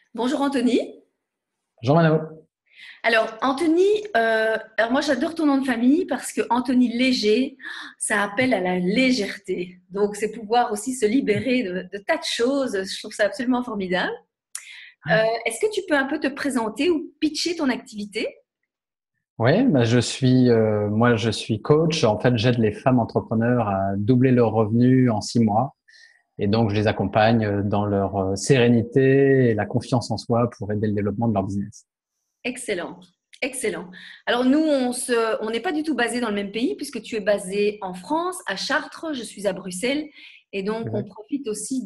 Bonjour Anthony. Jean Mano. Alors Anthony, alors moi j'adore ton nom de famille parce que Anthony Léger, ça appelle à la légèreté. Donc c'est pouvoir aussi se libérer de tas de choses. Je trouve ça absolument formidable. Est-ce que tu peux un peu te présenter ou pitcher ton activité? Oui, moi je suis coach. En fait, j'aide les femmes entrepreneurs à doubler leurs revenus en 6 mois. Et donc, je les accompagne dans leur sérénité et la confiance en soi pour aider le développement de leur business. Excellent, excellent. Alors nous, on n'est pas du tout basé dans le même pays puisque tu es basé en France, à Chartres, je suis à Bruxelles, et donc on Exact. profite aussi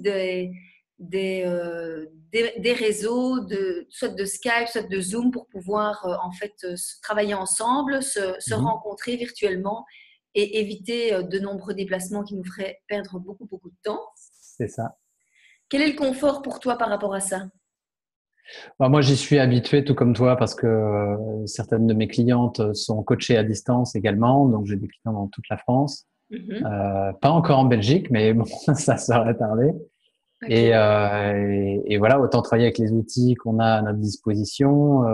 des réseaux, soit de Skype, soit de Zoom, pour pouvoir travailler ensemble, se Mhm. rencontrer virtuellement et éviter de nombreux déplacements qui nous feraient perdre beaucoup, beaucoup de temps. C'est ça. Quel est le confort pour toi par rapport à ça? Moi, j'y suis habitué, tout comme toi, parce que certaines de mes clientes sont coachées à distance également. Donc, j'ai des clients dans toute la France. Mhm. Pas encore en Belgique, mais bon, ça serait tardé. Ok. Et voilà, autant travailler avec les outils qu'on a à notre disposition,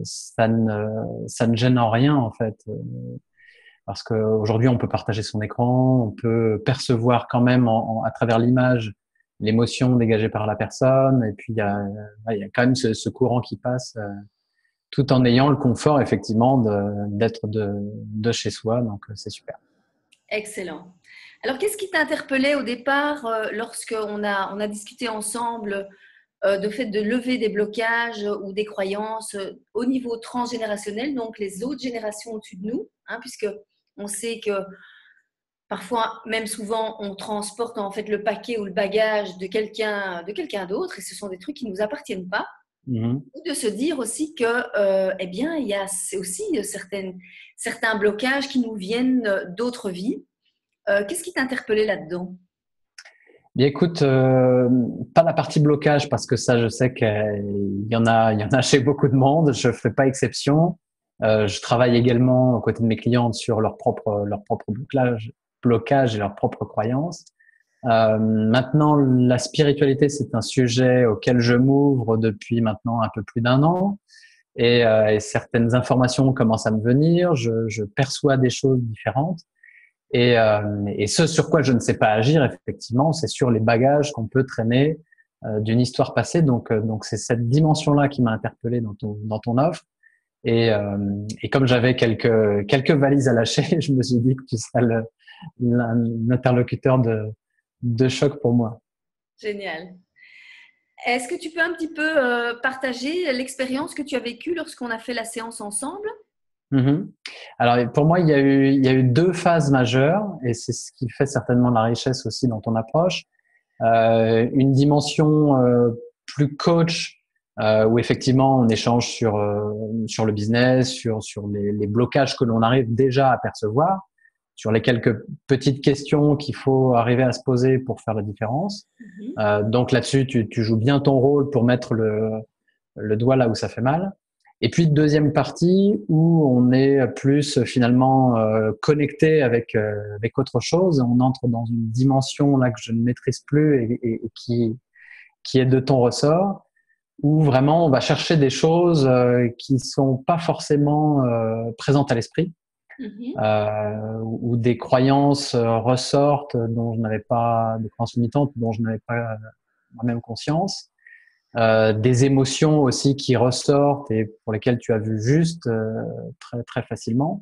ça ne gêne en rien en fait, parce qu'aujourd'hui on peut partager son écran, on peut percevoir quand même à travers l'image l'émotion dégagée par la personne, et puis il y a quand même ce courant qui passe, tout en ayant le confort effectivement d'être de chez soi, donc c'est super. Excellent. Alors, qu'est-ce qui t'a interpellé au départ lorsqu'on a discuté ensemble de fait de lever des blocages ou des croyances au niveau transgénérationnel, donc les autres générations au-dessus de nous, hein, puisque on sait que parfois, même souvent, on transporte en fait le paquet ou le bagage de quelqu'un d'autre, et ce sont des trucs qui ne nous appartiennent pas. Mhm. Ou de se dire aussi que, eh bien, c'est aussi certains blocages qui nous viennent d'autres vies. Qu'est-ce qui t'a interpellé là-dedans? Bien, écoute, pas la partie blocage parce que ça, je sais il y en a chez beaucoup de monde. Je fais pas exception. Je travaille également aux côtés de mes clientes sur leur propre blocage et leurs propres croyances. Maintenant, la spiritualité, c'est un sujet auquel je m'ouvre depuis maintenant un peu plus d'un an. Et certaines informations commencent à me venir. Je perçois des choses différentes. Et ce sur quoi je ne sais pas agir, effectivement, c'est sur les bagages qu'on peut traîner d'une histoire passée. Donc c'est cette dimension-là qui m'a interpellé dans ton offre. Et comme j'avais quelques valises à lâcher, je me suis dit que tu serais l'interlocuteur de choc pour moi. Génial. Est-ce que tu peux un petit peu partager l'expérience que tu as vécue lorsqu'on a fait la séance ensemble? Mhm. Alors pour moi, il y a eu deux phases majeures, et c'est ce qui fait certainement la richesse aussi dans ton approche. Une dimension plus coach où effectivement on échange sur le business, sur les blocages que l'on arrive déjà à percevoir, sur les quelques petites questions qu'il faut arriver à se poser pour faire la différence. Mhm. Donc là-dessus, tu joues bien ton rôle pour mettre le doigt là où ça fait mal. Et puis deuxième partie où on est plus finalement connecté avec autre chose. On entre dans une dimension là que je ne maîtrise plus et qui est de ton ressort, où vraiment on va chercher des choses qui sont pas forcément présentes à l'esprit, Mhm. où des croyances ressortent dont je n'avais pas, des croyances limitantes dont je n'avais pas moi-même conscience, des émotions aussi qui ressortent et pour lesquelles tu as vu juste très très facilement.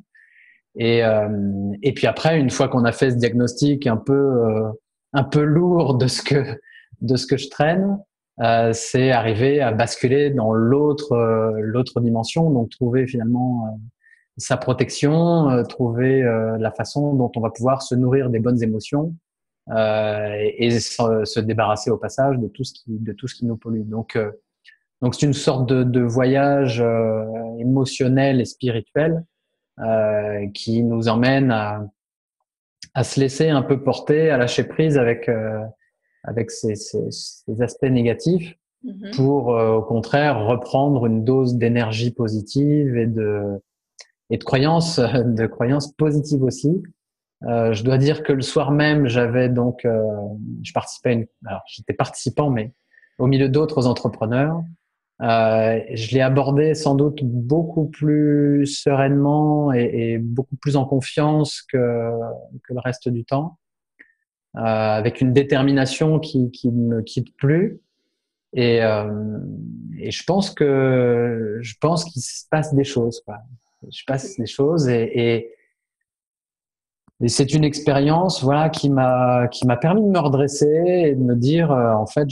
Et puis après, une fois qu'on a fait ce diagnostic un peu lourd de ce que je traîne, c'est arriver à basculer dans l'autre dimension, donc trouver finalement sa protection, trouver la façon dont on va pouvoir se nourrir des bonnes émotions et se débarrasser au passage de tout ce qui nous pollue. Donc c'est une sorte de voyage émotionnel et spirituel qui nous emmène à se laisser un peu porter, à lâcher prise avec ces aspects négatifs Mhm. pour au contraire reprendre une dose d'énergie positive et de croyances positives aussi. Je dois dire que le soir même, je participais alors j'étais participant, mais au milieu d'autres entrepreneurs. Je l'ai abordé sans doute beaucoup plus sereinement et beaucoup plus en confiance que le reste du temps, avec une détermination qui ne me quitte plus. Et je pense qu'il se passe des choses, quoi. Je passe des choses et c'est une expérience, voilà, qui m'a permis de me redresser et de me dire, en fait,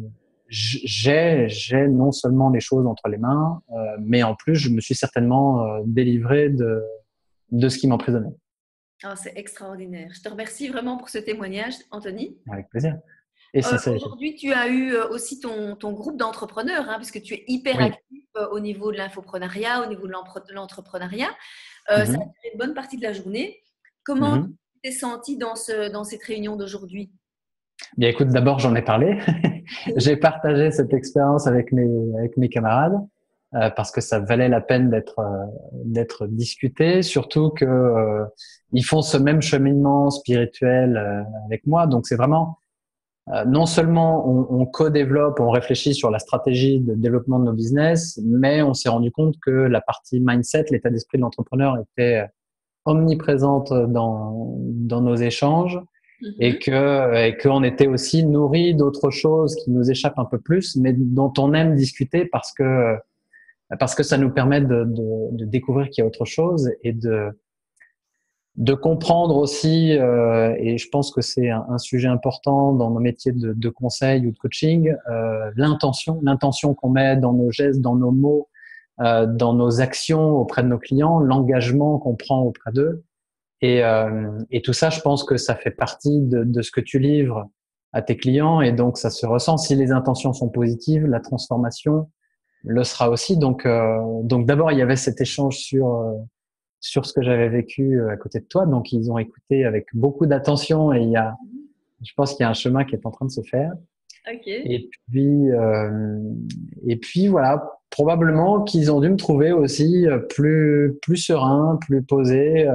j'ai non seulement les choses entre les mains, mais en plus, je me suis certainement délivré de ce qui m'emprisonnait. Oh, c'est extraordinaire. Je te remercie vraiment pour ce témoignage, Anthony. Avec plaisir et sincérité. Aujourd'hui, tu as eu aussi ton groupe d'entrepreneurs, hein, puisque tu es hyper Oui. actif au niveau de l'infoprenariat, au niveau de l'entrepreneuriat. Ça a Mhm. duré une bonne partie de la journée. Comment Mhm. tu t'es senti dans cette réunion d'aujourd'hui? Bien, écoute, d'abord, j'en ai parlé. J'ai partagé cette expérience avec mes camarades parce que ça valait la peine d'être discuté, surtout que ils font ce même cheminement spirituel avec moi. Donc, c'est vraiment non seulement on co-développe, on réfléchit sur la stratégie de développement de nos business, mais on s'est rendu compte que la partie mindset, l'état d'esprit de l'entrepreneur était omniprésente dans nos échanges Mhm. et qu'on était aussi nourri d'autres choses qui nous échappent un peu plus, mais dont on aime discuter parce que ça nous permet de découvrir qu'il y a autre chose et de comprendre aussi, et je pense que c'est un sujet important dans nos métiers de conseil ou de coaching, l'intention qu'on met dans nos gestes, dans nos mots, dans nos actions auprès de nos clients, l'engagement qu'on prend auprès d'eux. Et tout ça, je pense que ça fait partie de ce que tu livres à tes clients et donc ça se ressent. Si les intentions sont positives, la transformation le sera aussi. Donc d'abord, il y avait cet échange sur ce que j'avais vécu à côté de toi. Donc ils ont écouté avec beaucoup d'attention et je pense qu'il y a un chemin qui est en train de se faire. Ok. Et puis, et puis voilà, probablement qu'ils ont dû me trouver aussi plus serein, plus posé.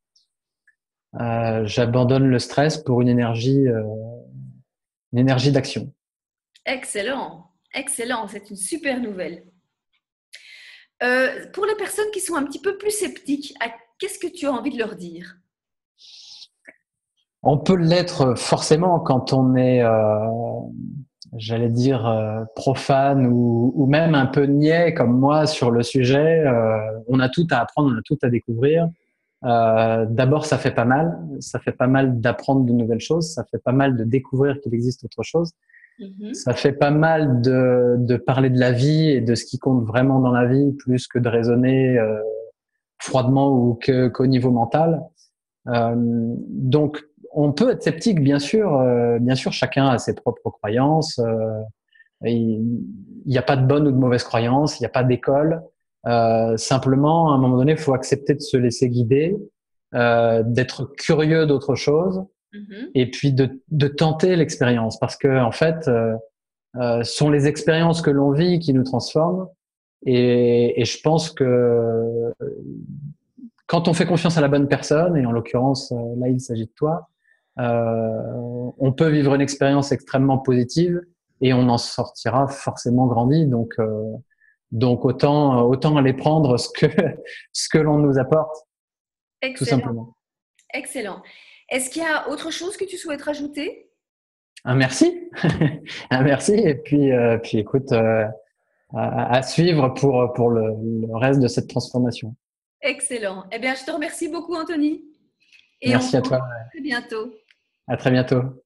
J'abandonne le stress pour une énergie d'action. Excellent. Excellent. C'est une super nouvelle. Pour les personnes qui sont un petit peu plus sceptiques, qu'est-ce que tu as envie de leur dire? On peut l'être forcément quand on est, j'allais dire, profane ou même un peu niais comme moi sur le sujet. On a tout à apprendre, on a tout à découvrir. D'abord, ça fait pas mal. Ça fait pas mal d'apprendre de nouvelles choses. Ça fait pas mal de découvrir qu'il existe autre chose. Mhm. Ça fait pas mal de parler de la vie et de ce qui compte vraiment dans la vie, plus que de raisonner froidement ou qu'au niveau mental. Donc, on peut être sceptique, bien sûr. Bien sûr, chacun a ses propres croyances. Il n'y a pas de bonne ou de mauvaise croyance. Il n'y a pas d'école. Simplement, à un moment donné, il faut accepter de se laisser guider, d'être curieux d'autre chose, Mhm. et puis de tenter l'expérience, parce que en fait, sont les expériences que l'on vit qui nous transforment. Et je pense que quand on fait confiance à la bonne personne, et en l'occurrence, là, il s'agit de toi, on peut vivre une expérience extrêmement positive et on en sortira forcément grandi. Donc autant aller prendre ce que l'on nous apporte, tout Excellent. simplement. Excellent. Est-ce qu'il y a autre chose que tu souhaites rajouter? Un merci, un merci. Et puis écoute, à suivre pour le reste de cette transformation. Excellent. Eh bien, je te remercie beaucoup, Anthony. Et on se Merci à toi. retrouve très bientôt. À très bientôt.